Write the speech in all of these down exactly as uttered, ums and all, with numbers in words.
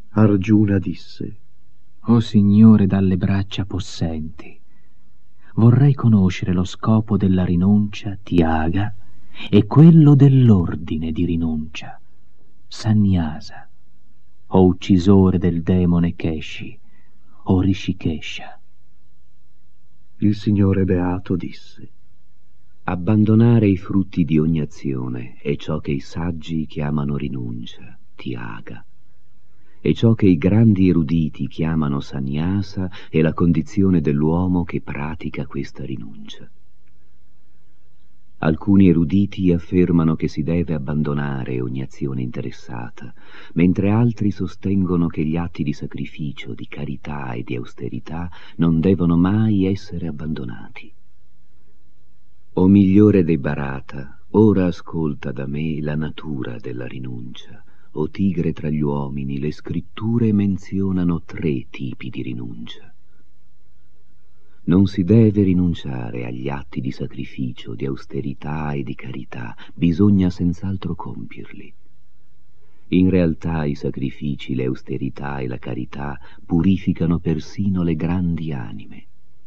Argiuna disse: O Signore dalle braccia possenti, vorrei conoscere lo scopo della rinuncia, Tyaga, e quello dell'ordine di rinuncia, Sannyasa, o uccisore del demone Keshi, o Rishikesha. Il Signore Beato disse: Abbandonare i frutti di ogni azione è ciò che i saggi chiamano rinuncia, Tyaga, e ciò che i grandi eruditi chiamano sannyasa è la condizione dell'uomo che pratica questa rinuncia. Alcuni eruditi affermano che si deve abbandonare ogni azione interessata, mentre altri sostengono che gli atti di sacrificio, di carità e di austerità non devono mai essere abbandonati. O migliore dei Bharata, ora ascolta da me la natura della rinuncia. O tigre tra gli uomini, le scritture menzionano tre tipi di rinuncia. Non si deve rinunciare agli atti di sacrificio, di austerità e di carità, bisogna senz'altro compierli. In realtà i sacrifici, le austerità e la carità purificano persino le grandi anime.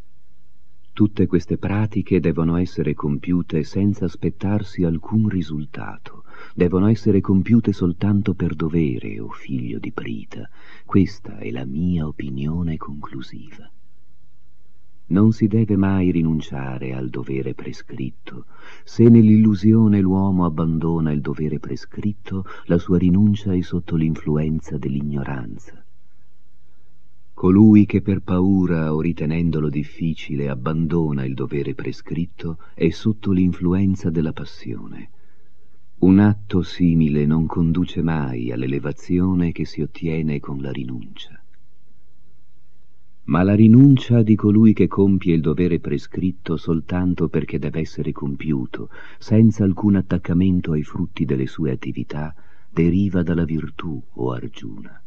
Tutte queste pratiche devono essere compiute senza aspettarsi alcun risultato, devono essere compiute soltanto per dovere, o figlio di Prita. Questa è la mia opinione conclusiva. Non si deve mai rinunciare al dovere prescritto. Se nell'illusione l'uomo abbandona il dovere prescritto, la sua rinuncia è sotto l'influenza dell'ignoranza. Colui che per paura o ritenendolo difficile abbandona il dovere prescritto è sotto l'influenza della passione. Un atto simile non conduce mai all'elevazione che si ottiene con la rinuncia. Ma la rinuncia di colui che compie il dovere prescritto soltanto perché deve essere compiuto, senza alcun attaccamento ai frutti delle sue attività, deriva dalla virtù, o Argiuna.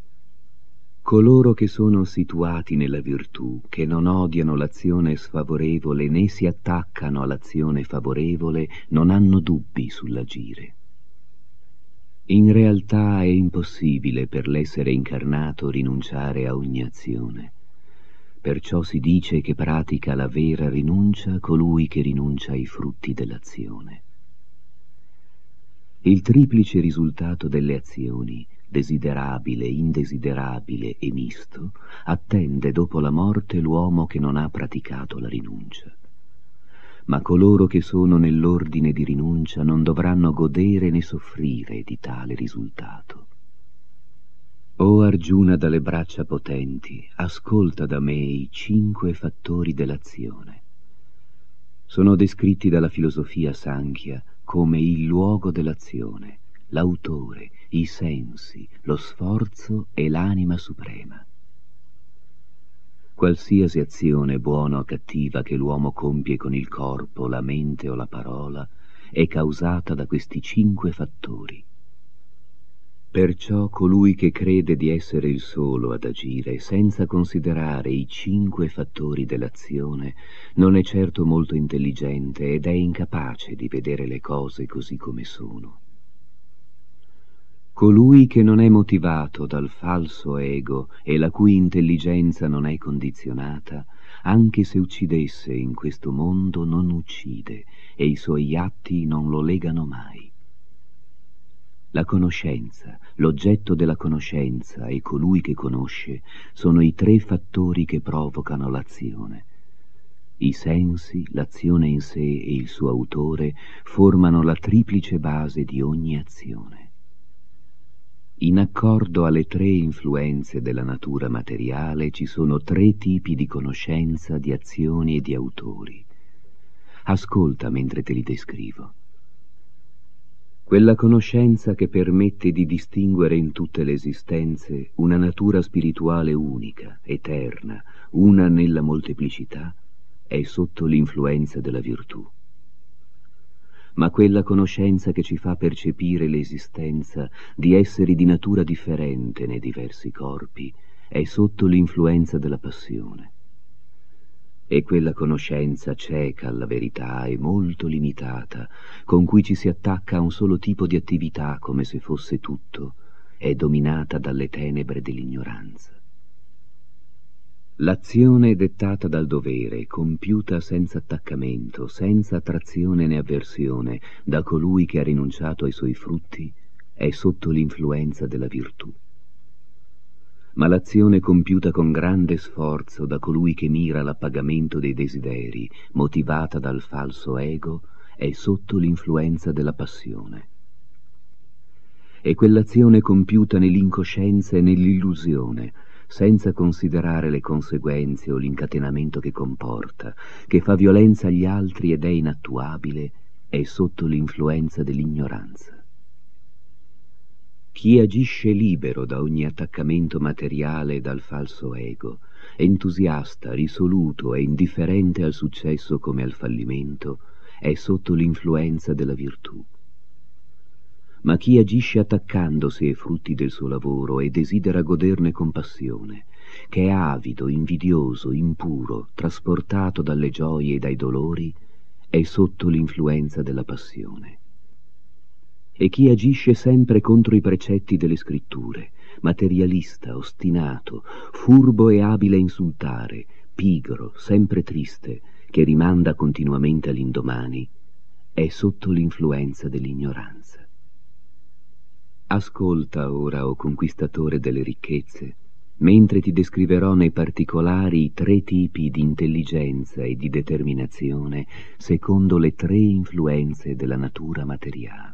Coloro che sono situati nella virtù, che non odiano l'azione sfavorevole né si attaccano all'azione favorevole, non hanno dubbi sull'agire. In realtà è impossibile per l'essere incarnato rinunciare a ogni azione. Perciò si dice che pratica la vera rinuncia colui che rinuncia ai frutti dell'azione. Il triplice risultato delle azioni, desiderabile, indesiderabile e misto, attende dopo la morte l'uomo che non ha praticato la rinuncia. Ma coloro che sono nell'ordine di rinuncia non dovranno godere né soffrire di tale risultato. O Argiuna dalle braccia potenti, ascolta da me i cinque fattori dell'azione. Sono descritti dalla filosofia Sankhya come il luogo dell'azione, l'autore, i sensi, lo sforzo e l'anima suprema. Qualsiasi azione, buona o cattiva, che l'uomo compie con il corpo, la mente o la parola, è causata da questi cinque fattori. Perciò colui che crede di essere il solo ad agire senza considerare i cinque fattori dell'azione non è certo molto intelligente ed è incapace di vedere le cose così come sono. Colui che non è motivato dal falso ego e la cui intelligenza non è condizionata, anche se uccidesse in questo mondo non uccide e i suoi atti non lo legano mai. La conoscenza, l'oggetto della conoscenza e colui che conosce sono i tre fattori che provocano l'azione. I sensi, l'azione in sé e il suo autore formano la triplice base di ogni azione. In accordo alle tre influenze della natura materiale ci sono tre tipi di conoscenza, di azioni e di autori. Ascolta mentre te li descrivo. Quella conoscenza che permette di distinguere in tutte le esistenze una natura spirituale unica, eterna, una nella molteplicità, è sotto l'influenza della virtù. Ma quella conoscenza che ci fa percepire l'esistenza di esseri di natura differente nei diversi corpi è sotto l'influenza della passione. E quella conoscenza cieca alla verità e molto limitata, con cui ci si attacca a un solo tipo di attività come se fosse tutto, è dominata dalle tenebre dell'ignoranza. L'azione dettata dal dovere, compiuta senza attaccamento, senza attrazione né avversione, da colui che ha rinunciato ai suoi frutti, è sotto l'influenza della virtù. Ma l'azione compiuta con grande sforzo da colui che mira all'appagamento dei desideri, motivata dal falso ego, è sotto l'influenza della passione. E quell'azione compiuta nell'incoscienza e nell'illusione, senza considerare le conseguenze o l'incatenamento che comporta, che fa violenza agli altri ed è inattuabile, è sotto l'influenza dell'ignoranza. Chi agisce libero da ogni attaccamento materiale e dal falso ego, entusiasta, risoluto e indifferente al successo come al fallimento, è sotto l'influenza della virtù. Ma chi agisce attaccandosi ai frutti del suo lavoro e desidera goderne con passione, che è avido, invidioso, impuro, trasportato dalle gioie e dai dolori, è sotto l'influenza della passione. E chi agisce sempre contro i precetti delle scritture, materialista, ostinato, furbo e abile a insultare, pigro, sempre triste, che rimanda continuamente all'indomani, è sotto l'influenza dell'ignoranza. Ascolta ora, o conquistatore delle ricchezze, mentre ti descriverò nei particolari i tre tipi di intelligenza e di determinazione secondo le tre influenze della natura materiale.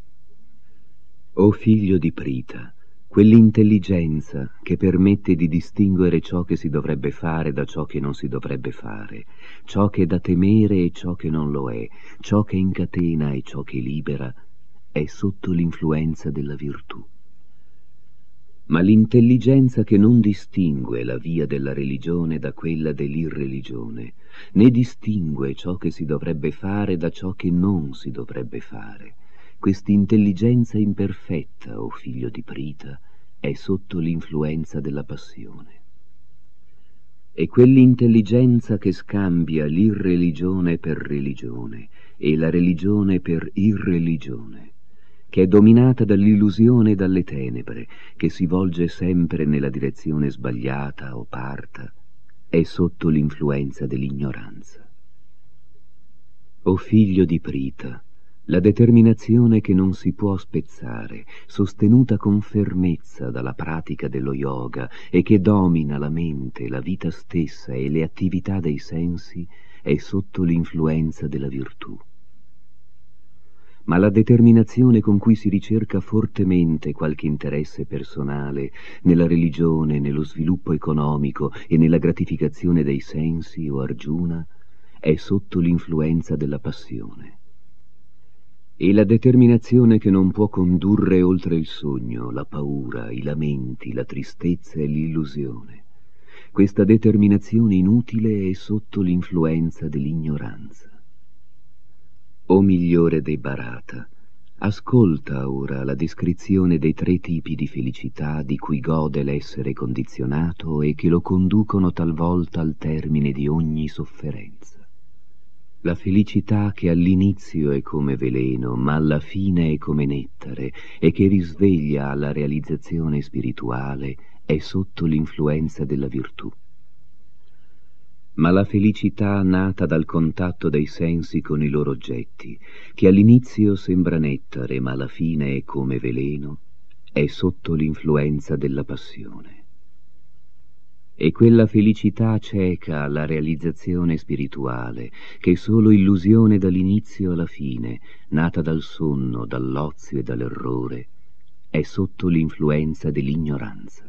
O figlio di Prita, quell'intelligenza che permette di distinguere ciò che si dovrebbe fare da ciò che non si dovrebbe fare, ciò che è da temere e ciò che non lo è, ciò che incatena e ciò che libera, è sotto l'influenza della virtù. Ma l'intelligenza che non distingue la via della religione da quella dell'irreligione, né distingue ciò che si dovrebbe fare da ciò che non si dovrebbe fare, quest'intelligenza imperfetta, o figlio di Prita, è sotto l'influenza della passione. E quell'intelligenza che scambia l'irreligione per religione e la religione per irreligione, che è dominata dall'illusione e dalle tenebre, che si volge sempre nella direzione sbagliata o parta, è sotto l'influenza dell'ignoranza. O figlio di Prita, la determinazione che non si può spezzare, sostenuta con fermezza dalla pratica dello yoga e che domina la mente, la vita stessa e le attività dei sensi, è sotto l'influenza della virtù. Ma la determinazione con cui si ricerca fortemente qualche interesse personale nella religione, nello sviluppo economico e nella gratificazione dei sensi, o Arjuna, è sotto l'influenza della passione. E la determinazione che non può condurre oltre il sogno, la paura, i lamenti, la tristezza e l'illusione, questa determinazione inutile è sotto l'influenza dell'ignoranza. O migliore dei Bharata, ascolta ora la descrizione dei tre tipi di felicità di cui gode l'essere condizionato e che lo conducono talvolta al termine di ogni sofferenza. La felicità che all'inizio è come veleno, ma alla fine è come nettare, e che risveglia alla realizzazione spirituale, è sotto l'influenza della virtù. Ma la felicità nata dal contatto dei sensi con i loro oggetti, che all'inizio sembra nettare, ma alla fine è come veleno, è sotto l'influenza della passione. E quella felicità cieca alla realizzazione spirituale, che è solo illusione dall'inizio alla fine, nata dal sonno, dall'ozio e dall'errore, è sotto l'influenza dell'ignoranza.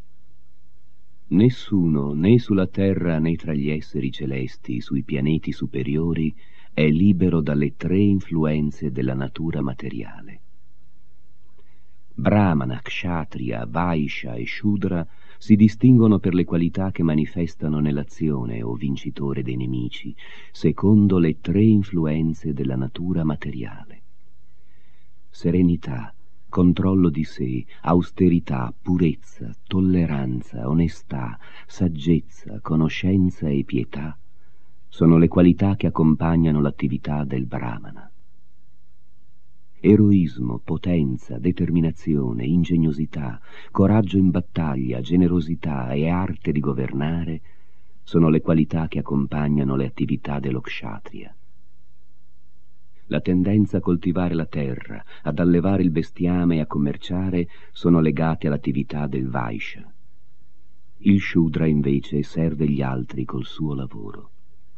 Nessuno, né sulla terra né tra gli esseri celesti, sui pianeti superiori, è libero dalle tre influenze della natura materiale. Brahmana, Kshatriya, Vaishya e Shudra si distinguono per le qualità che manifestano nell'azione, o vincitore dei nemici, secondo le tre influenze della natura materiale. Serenità, controllo di sé, austerità, purezza, tolleranza, onestà, saggezza, conoscenza e pietà sono le qualità che accompagnano l'attività del Brahmana. Eroismo, potenza, determinazione, ingegnosità, coraggio in battaglia, generosità e arte di governare sono le qualità che accompagnano le attività dello kshatriya. La tendenza a coltivare la terra, ad allevare il bestiame e a commerciare sono legate all'attività del Vaishya. Il Shudra invece serve gli altri col suo lavoro.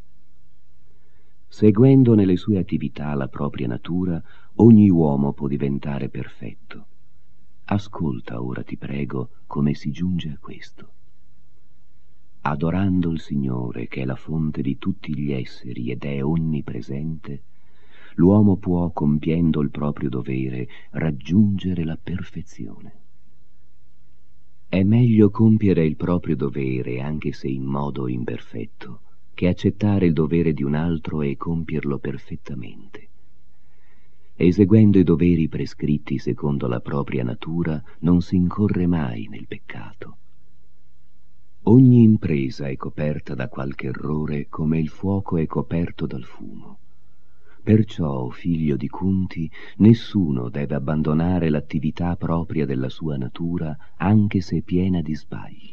Seguendo nelle sue attività la propria natura, ogni uomo può diventare perfetto. Ascolta ora, ti prego, come si giunge a questo. Adorando il Signore, che è la fonte di tutti gli esseri ed è onnipresente, l'uomo può, compiendo il proprio dovere, raggiungere la perfezione. È meglio compiere il proprio dovere, anche se in modo imperfetto, che accettare il dovere di un altro e compierlo perfettamente. Eseguendo i doveri prescritti secondo la propria natura, non si incorre mai nel peccato. Ogni impresa è coperta da qualche errore, come il fuoco è coperto dal fumo. Perciò, o figlio di Kunti, nessuno deve abbandonare l'attività propria della sua natura, anche se piena di sbagli.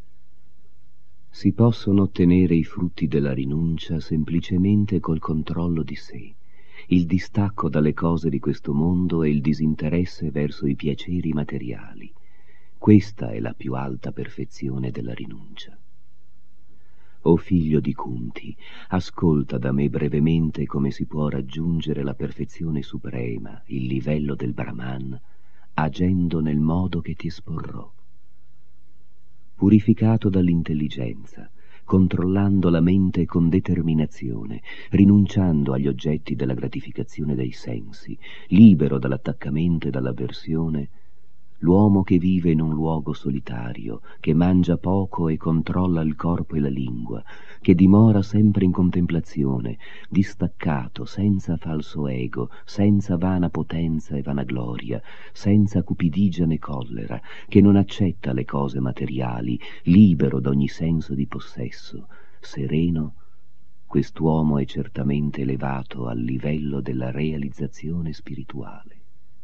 Si possono ottenere i frutti della rinuncia semplicemente col controllo di sé, il distacco dalle cose di questo mondo e il disinteresse verso i piaceri materiali. Questa è la più alta perfezione della rinuncia. O figlio di Kunti, ascolta da me brevemente come si può raggiungere la perfezione suprema, il livello del Brahman, agendo nel modo che ti esporrò. Purificato dall'intelligenza, controllando la mente con determinazione, rinunciando agli oggetti della gratificazione dei sensi, libero dall'attaccamento e dall'avversione, l'uomo che vive in un luogo solitario, che mangia poco e controlla il corpo e la lingua, che dimora sempre in contemplazione, distaccato, senza falso ego, senza vana potenza e vanagloria, senza cupidigia né collera, che non accetta le cose materiali, libero da ogni senso di possesso, sereno, quest'uomo è certamente elevato al livello della realizzazione spirituale.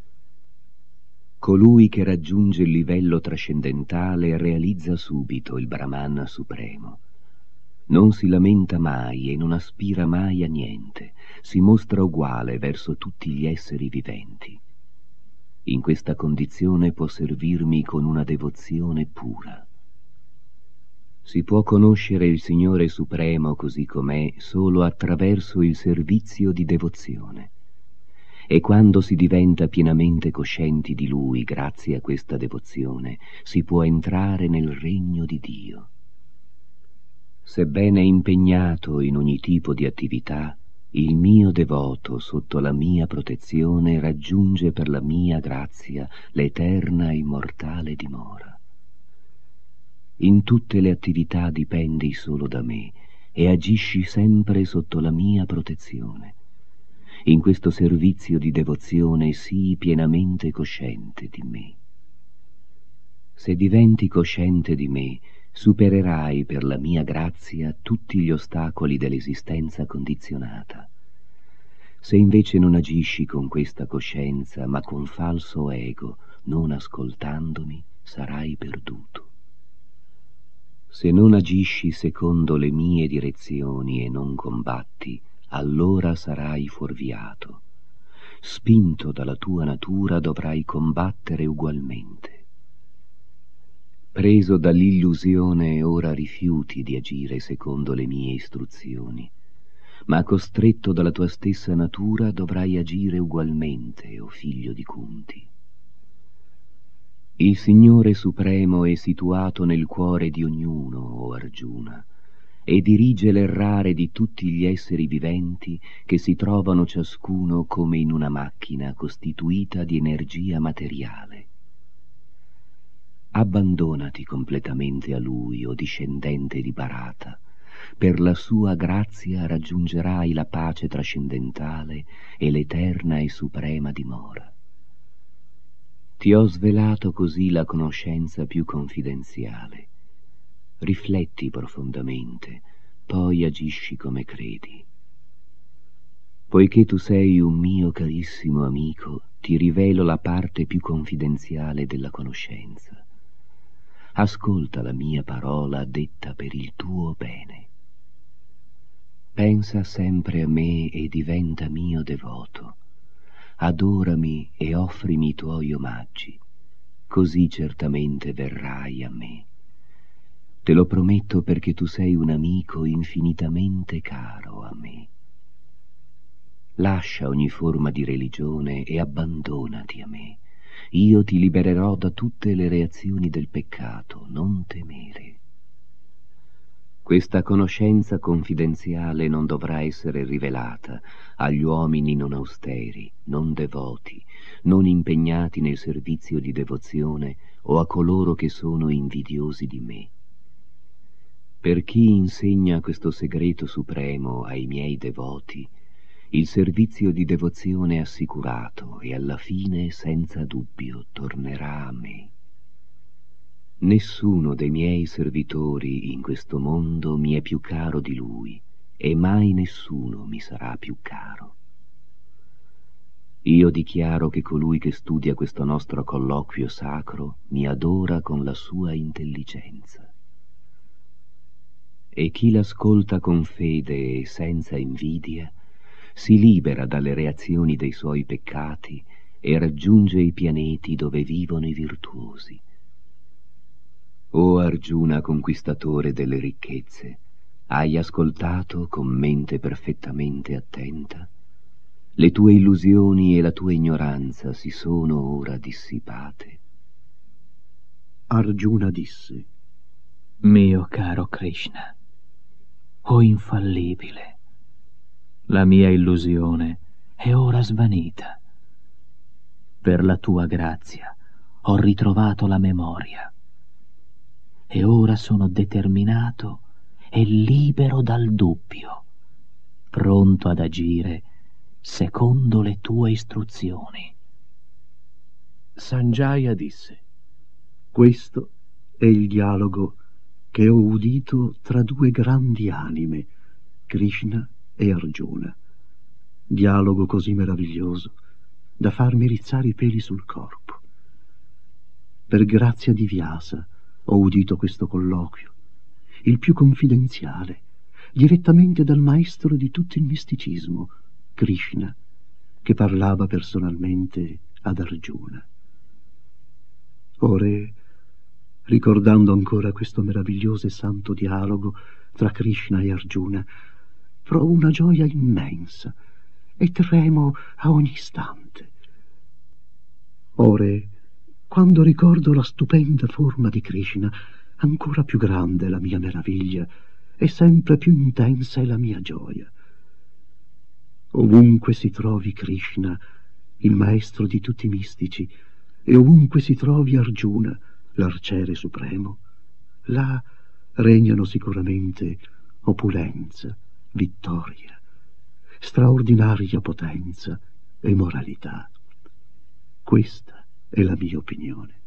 Colui che raggiunge il livello trascendentale realizza subito il Brahman supremo. Non si lamenta mai e non aspira mai a niente, si mostra uguale verso tutti gli esseri viventi. In questa condizione può servirmi con una devozione pura. Si può conoscere il Signore Supremo così com'è solo attraverso il servizio di devozione. E quando si diventa pienamente coscienti di Lui grazie a questa devozione, si può entrare nel regno di Dio. Sebbene impegnato in ogni tipo di attività, il mio devoto sotto la mia protezione raggiunge per la mia grazia l'eterna e immortale dimora. In tutte le attività dipendi solo da me e agisci sempre sotto la mia protezione. In questo servizio di devozione sii pienamente cosciente di me. Se diventi cosciente di me, supererai per la mia grazia tutti gli ostacoli dell'esistenza condizionata. Se invece non agisci con questa coscienza, ma con falso ego, non ascoltandomi, sarai perduto. Se non agisci secondo le mie direzioni e non combatti, allora sarai fuorviato. Spinto dalla tua natura dovrai combattere ugualmente. Preso dall'illusione ora rifiuti di agire secondo le mie istruzioni, ma costretto dalla tua stessa natura dovrai agire ugualmente, o figlio di Kunti. Il Signore Supremo è situato nel cuore di ognuno, o Arjuna, e dirige l'errare di tutti gli esseri viventi che si trovano ciascuno come in una macchina costituita di energia materiale. Abbandonati completamente a Lui, o discendente di Bharata. Per la sua grazia raggiungerai la pace trascendentale e l'eterna e suprema dimora. Ti ho svelato così la conoscenza più confidenziale. Rifletti profondamente, poi agisci come credi. Poiché tu sei un mio carissimo amico, ti rivelo la parte più confidenziale della conoscenza. Ascolta la mia parola detta per il tuo bene. Pensa sempre a me e diventa mio devoto. Adorami e offrimi i tuoi omaggi, così certamente verrai a me. Te lo prometto perché tu sei un amico infinitamente caro a me. Lascia ogni forma di religione e abbandonati a me. Io ti libererò da tutte le reazioni del peccato, non temere. Questa conoscenza confidenziale non dovrà essere rivelata agli uomini non austeri, non devoti, non impegnati nel servizio di devozione o a coloro che sono invidiosi di me. Per chi insegna questo segreto supremo ai miei devoti, il servizio di devozione è assicurato e alla fine, senza dubbio, tornerà a me. Nessuno dei miei servitori in questo mondo mi è più caro di lui, e mai nessuno mi sarà più caro. Io dichiaro che colui che studia questo nostro colloquio sacro mi adora con la sua intelligenza. E chi l'ascolta con fede e senza invidia si libera dalle reazioni dei suoi peccati e raggiunge i pianeti dove vivono i virtuosi. O Arjuna, conquistatore delle ricchezze, hai ascoltato con mente perfettamente attenta? Le tue illusioni e la tua ignoranza si sono ora dissipate. Arjuna disse: Mio caro Krishna, o infallibile, la mia illusione è ora svanita. Per la tua grazia ho ritrovato la memoria e ora sono determinato e libero dal dubbio, pronto ad agire secondo le tue istruzioni. Sanjaya disse: Questo è il dialogo che ho udito tra due grandi anime, Krishna e Arjuna. Dialogo così meraviglioso da farmi rizzare i peli sul corpo. Per grazia di Vyasa ho udito questo colloquio, il più confidenziale, direttamente dal maestro di tutto il misticismo, Krishna, che parlava personalmente ad Arjuna. Ora, ricordando ancora questo meraviglioso e santo dialogo tra Krishna e Arjuna, provo una gioia immensa e tremo a ogni istante. Ora, quando ricordo la stupenda forma di Krishna, ancora più grande è la mia meraviglia e sempre più intensa è la mia gioia. Ovunque si trovi Krishna, il maestro di tutti i mistici, e ovunque si trovi Arjuna, l'arciere supremo, là regnano sicuramente opulenza, vittoria, straordinaria potenza e moralità. Questa è la mia opinione.